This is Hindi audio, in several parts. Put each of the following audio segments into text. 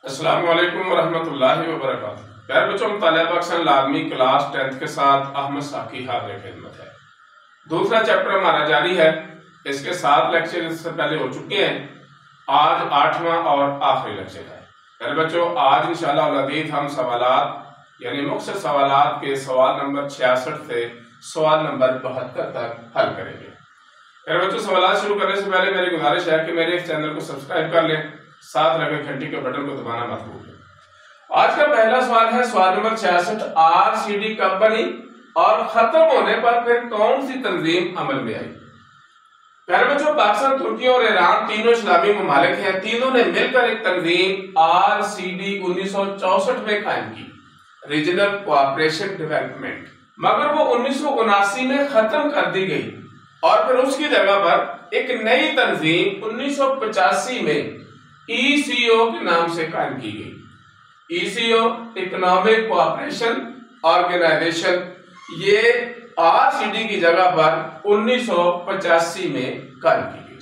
अस्सलाम वालेकुम वरहमतुल्लाहि वबरकातुहू। प्यारे बच्चों, मुतालिया पाकिस्तान लाज़मी क्लास 10th के साथ अहमद साकी हाज़िर खिदमत है। दूसरा चैप्टर हमारा जारी है। इसके 7 लेक्चर इससे पहले हो चुके हैं। आज 8वां और आखिरी लेक्चर है। प्यारे बच्चों, आज इंशाअल्लाह अल-अज़ीज़ हम सवालात यानी मुख्तसर सवालात के सवाल नंबर 66 से सवाल नंबर 72 तक हल करेंगे। प्यारे बच्चों, सवालात शुरू करने से पहले मेरी गुजारिश है कि मेरे इस चैनल को सब्सक्राइब कर लें, साथ लगे घंटी के बटन को दबाना मत भूलें। आज का पहला सवाल है सवाल नंबर 66। RCD कब बनी और खत्म होने पर फिर कौन सी तंजीम अमल में आई? प्यारे बच्चों, पाकिस्तान, तुर्की और ईरान तीनों इस्लामी ममालिक हैं। तीनों ने मिलकर एक तंजीम RCD 1964 में कायम की, रीजनल कोऑपरेशन डेवलपमेंट, मगर वो 1979 में खत्म कर दी गई और फिर उसकी जगह पर एक नई तंजीम 1985 में ECO के नाम से कायम की गई। ECO इकोनॉमिक कोऑपरेशन ऑर्गेनाइजेशन, ये RCD की जगह पर 1985 में कायम की गई।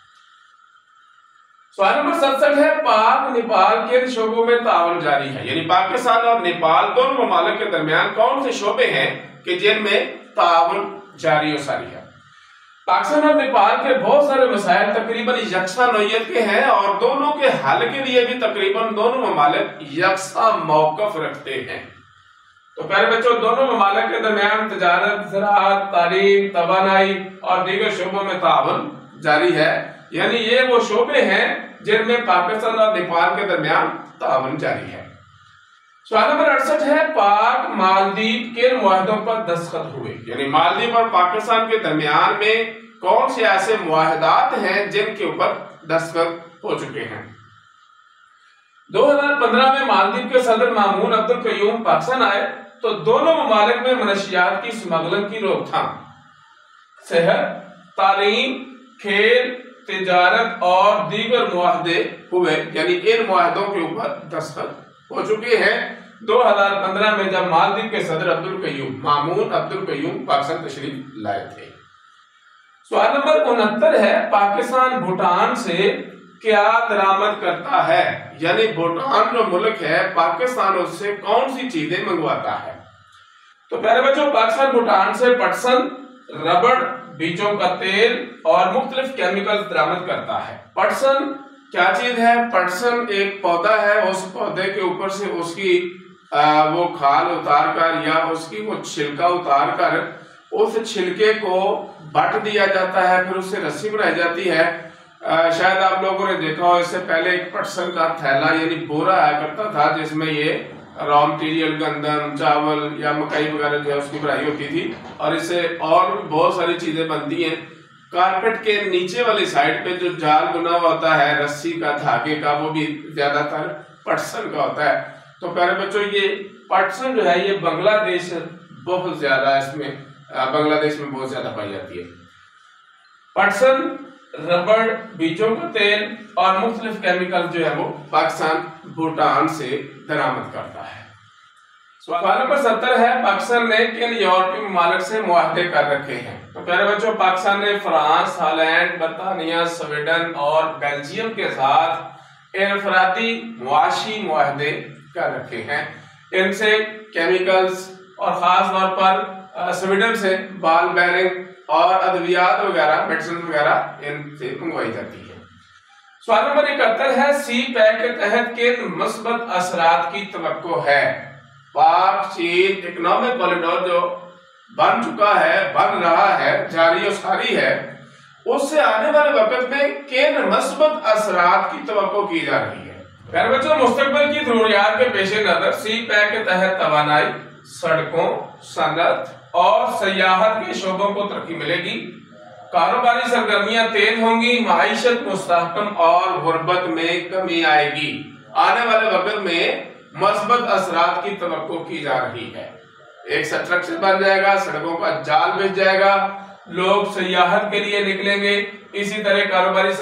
सवाल नंबर 67 है पाक नेपाल के शोबों में ताउन जारी है, यानी पाकिस्तान और नेपाल दोनों ममालिक के दरमियान कौन से शोबे हैं कि जिनमें ताउन जारी और सारी है? पाकिस्तान और नेपाल के बहुत सारे मसाइल तकरीबन यकसा नौयत के हैं और दोनों के हल के लिए भी तकरीबन दोनों ममालिक यकसा मौकफ रखते हैं। तो प्यारे बच्चों, दोनों ममालिक के दरमियान तजारत, ज़राअत, तालीम, तवानाई और दीगर शोबों में ताउन जारी है, यानी ये वो शोबे हैं जिनमें पाकिस्तान और नेपाल के दरमियान ताउन जारी है। सवाल नंबर 68 है पाक मालदीव किन मुआहदों पर दस्तखत हुए, यानी मालदीव और पाकिस्तान के दरमियान में कौन से ऐसे मुआहदात हैं जिनके ऊपर दस्तखत हो चुके हैं? 2015 में मालदीव के सदर मामून अब्दुल कयूम पाकिस्तान आए तो दोनों ममालिक में मनशियात की स्मगलिंग की रोकथाम, सेहत, तालीम, खेल, तिजारत और दीगर मुआहदे हुए, यानी इन मुआहदों के ऊपर दस्तखत हो चुके हैं 2015 में जब मालदीव के सदर अब्दुल कयूम मामून अब्दुल कयूम पाकिस्तान तशरीफ लाए थे। सवाल नंबर 69 है पाकिस्तान भूटान से क्या दरामद करता है, यानी भूटान जो मुल्क है पाकिस्तान उससे कौन सी चीजें मंगवाता है? तो प्यारे बच्चों, पाकिस्तान भूटान से पटसन, रबड़, बीजों का तेल और मुख्तलिफ केमिकल दरामद करता है। पटसन क्या चीज है? पटसन एक पौधा है, उस पौधे के ऊपर से उसकी वो खाल उतार कर या उसकी वो छिलका उतार कर उस छिलके को बट दिया जाता है, फिर उससे रस्सी बनाई जाती है। शायद आप लोगों ने देखा हो, इससे पहले एक पटसन का थैला यानी बोरा आया करता था जिसमें ये रॉ मटीरियल, गंदम, चावल या मकई वगैरह जो है उसकी बनाई होती थी, और इससे और भी बहुत सारी चीजें बनती हैं। कारपेट के नीचे वाली साइड पे जो जाल बना हुआ होता है रस्सी का, धागे का, वो भी ज्यादातर पटसन का होता है। तो प्यारे बच्चों, ये पटसन जो है ये बांग्लादेश बहुत ज्यादा इसमें बांग्लादेश में बहुत ज्यादा पाई जाती है। पटसन, रबड़, बीजों का तेल और मुख्तलिफ केमिकल जो है वो पाकिस्तान भूटान से दरामद करता है। सवाल नंबर 70 है पाकिस्तान ने किन यूरोपीय ममालिक से मुआहदे कर रखे हैं? तो प्यारे बच्चों, पाकिस्तान ने फ्रांस, हालैंड, बरतानिया, स्वीडन और बेल्जियम के साथ इनफरादी मुआशी मुआहदे कर रखे हैं। इनसे केमिकल्स और खास तौर पर स्वीडन से बाल बेरिंग और अद्वियात वगैरह, मेडिसिन वगैरह इनसे मंगवाई जाती है। सवाल नंबर 71 है सी पैक के तहत किन मुस्बत असरात की तवक्को है? पाक चीन इकोनॉमिक कॉरिडोर जो बन चुका है, बन रहा है, जारी और सारी है, उससे आने वाले वक्त में किन मुस्बत असरात की तवक्को की जा रही है? प्यारे बच्चों, मुस्तकबिल की जरूरियात के पेश नजर सी पैक के तहत तवानाई, सड़कों, सनत और सयाहत के शोबों को तरक्की मिलेगी, कारोबारी सरगर्मियां तेज होंगी, माईशत मुस्तहकम और गुर्बत में कमी आएगी। आने वाले वक्त में मस्बत असरात की तवक्को की जा रही है। एक स्ट्रक्चर बन जाएगा, सड़कों का जाल बिछ जाएगा, लोग सयाहत के लिए निकलेंगे, इसी तरह कारोबारी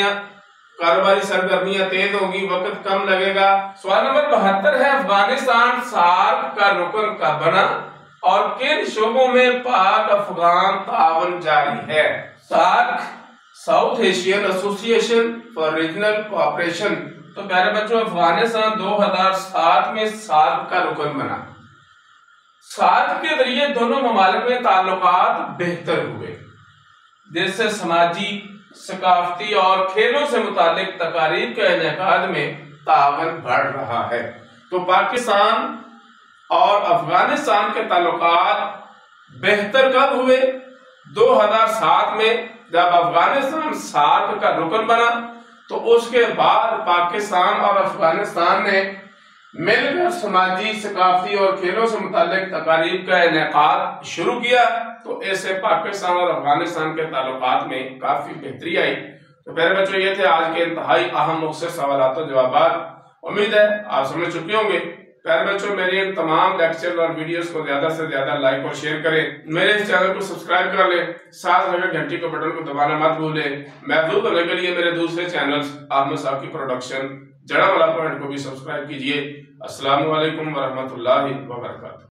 सरगर्मियां तेज होंगी, वक्त कम लगेगा। सवाल नंबर 72 है अफगानिस्तान सार्क का रुकन कब बना और किन शोबों में पाक अफगान ताउन जारी है? SAARC South Asian Association for Regional Cooperation तो प्यारे बच्चों, अफगानिस्तान 2007 में सार्क का रुकन बना। सार्क के जरिए दोनों ममालिक में ताल्लुकात बेहतर हुए, जिससे समाजी, सकाफती और खेलों से मुतालिक तकारीब के इनेकाद में तावन बढ़ रहा है। तो पाकिस्तान और अफगानिस्तान के ताल्लुकात बेहतर कब हुए? 2007 में जब अफगानिस्तान सार्क का रुकन बना, तो उसके बाद पाकिस्तान और अफगानिस्तान ने मिलकर समाजी, सकाफती और खेलों से मुतालिक तकारीब का इनेकाद शुरू किया। तो ऐसे पाकिस्तान और अफगानिस्तान के ताल्लुकात में काफी बेहतरी आई। तो प्यारे बच्चों, ये थे आज के इंतहाई अहम मुख्तसर सवालात और जवाबात। उम्मीद है आप समझ चुके होंगे। प्यारे बच्चों, मेरे इन तमाम लेक्चर और वीडियोस को ज्यादा से ज्यादा लाइक और शेयर करें। मेरे इस चैनल को सब्सक्राइब कर लें, साथ लगे घंटी के बटन को दबाना मत भूलें। महफूज होने के लिए मेरे दूसरे चैनल्स आलम साहब की प्रोडक्शन जड़ा वाला पॉइंट को भी सब्सक्राइब कीजिए। अस्सलामु अलैकुम वरहमतुल्लाहि वबरकातुहू।